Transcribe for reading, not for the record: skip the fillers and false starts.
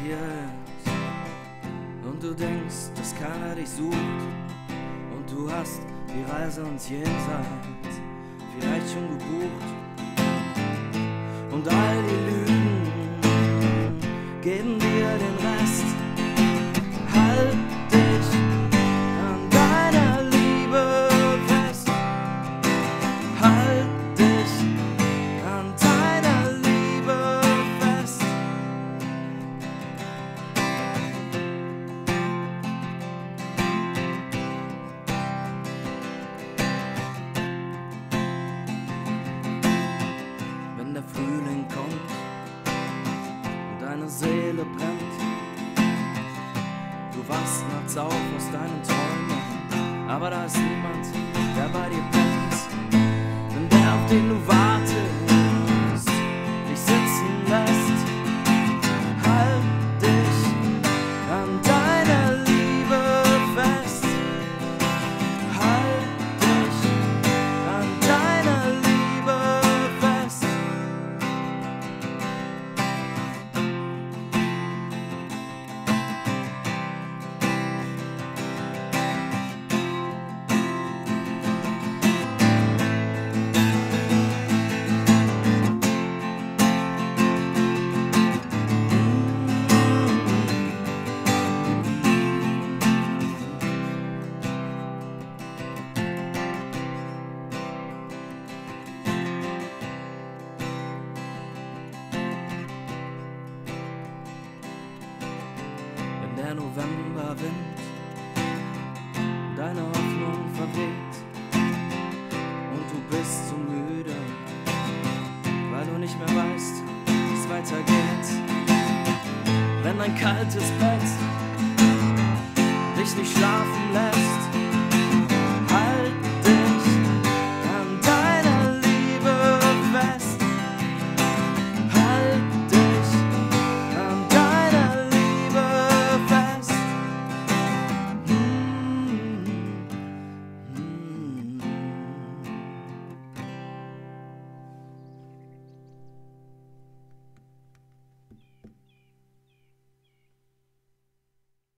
dir ist und du denkst, dass keiner dich sucht und du hast die Reise ins Jenseits vielleicht schon gebucht und all die Lügen geben dir den Rest. Halt dich an deiner Liebe fest. Halt dich an deiner Liebe fest. Wenn der Frühling kommt und deine Seele brennt, du wachst nachts auf aus deinen Träumen, aber da ist niemand, der bei dir pennt. Denn der, auf den du wartest, dich sitzen lässt. Halt dich an deiner Liebe fest. Halt dich an deiner Liebe fest. Wenn der Novemberwind deine Hoffnung verweht und du bist so müde, weil du nicht mehr weißt, wie es weitergeht. Wenn ein kaltes Bett dich nicht schlafen lässt,